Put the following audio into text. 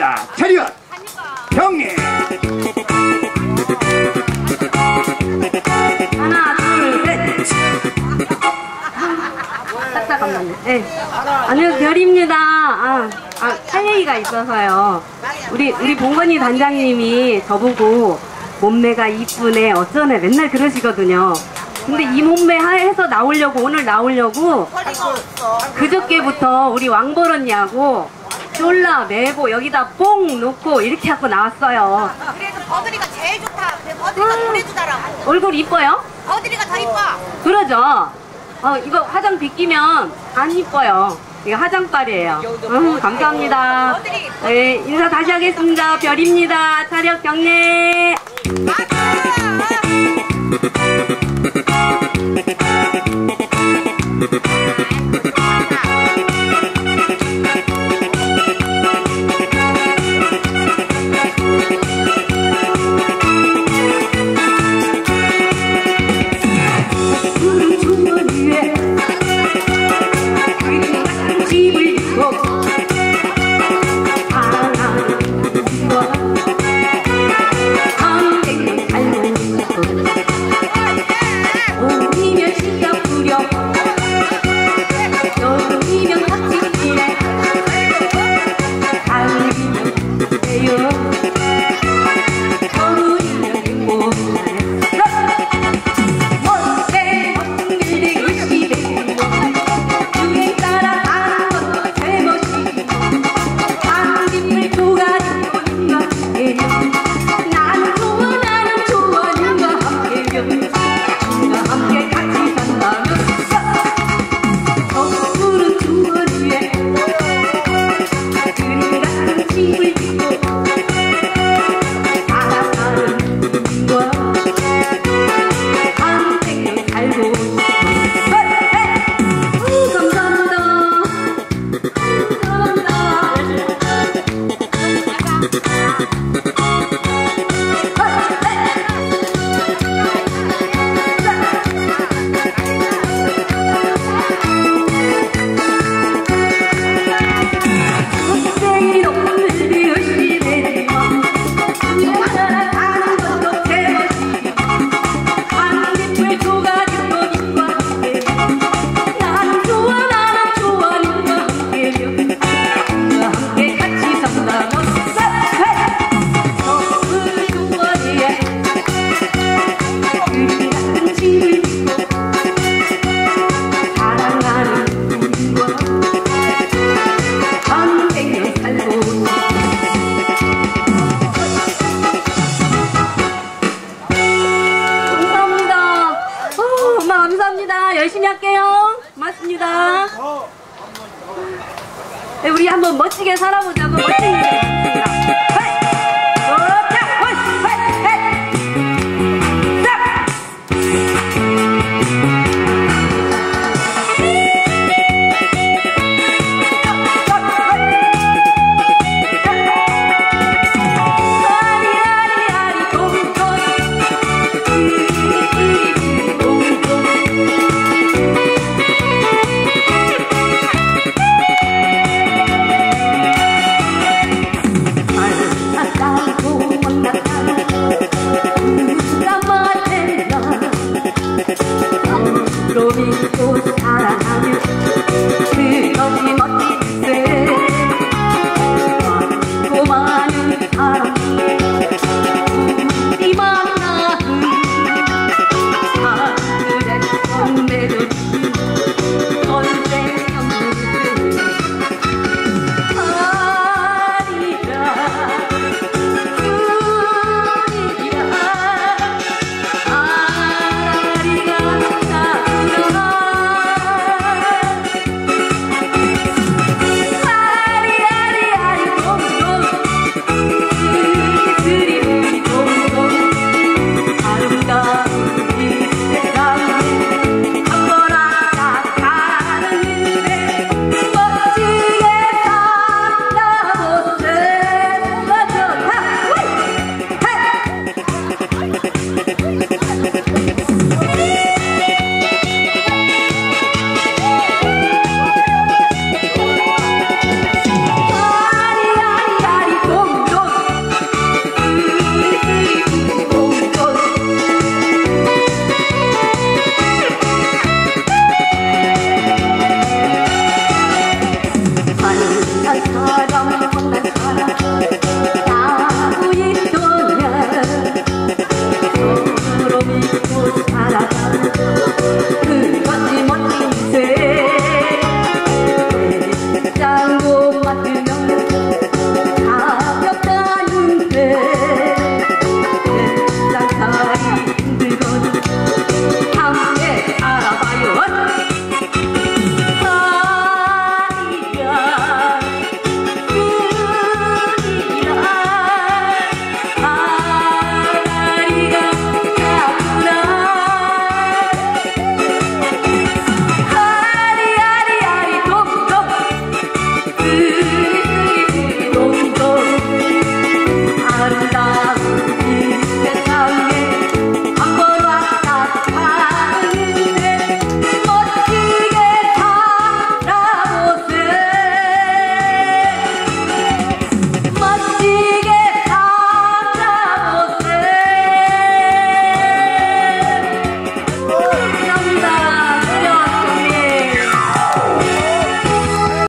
자, 차렷! 경례! 하나, 둘, 셋! 잠깐만요. 네. 아니요, 별입니다. 할 얘기가 있어서요. 우리 봉건이 단장님이 저보고 몸매가 이쁘네, 어쩌네, 맨날 그러시거든요. 근데 이 몸매 해서 오늘 나오려고 그저께부터 우리 왕버릇냐고 쫄라 매고 여기다 뽕 놓고 이렇게 하고 나왔어요. 그래도 버들이가 제일 좋다. 버들이가 노래주더라. 얼굴 이뻐요? 버들이가 더 이뻐. 그러죠. 이거 화장 비끼면 안 이뻐요. 이거 화장빨이에요. 감사합니다. 네, 인사 다시 하겠습니다. 별입니다. 차렷 경례. 열심히 할게요. 고맙습니다. 네, 우리 한번 멋지게 살아보자고. 멋진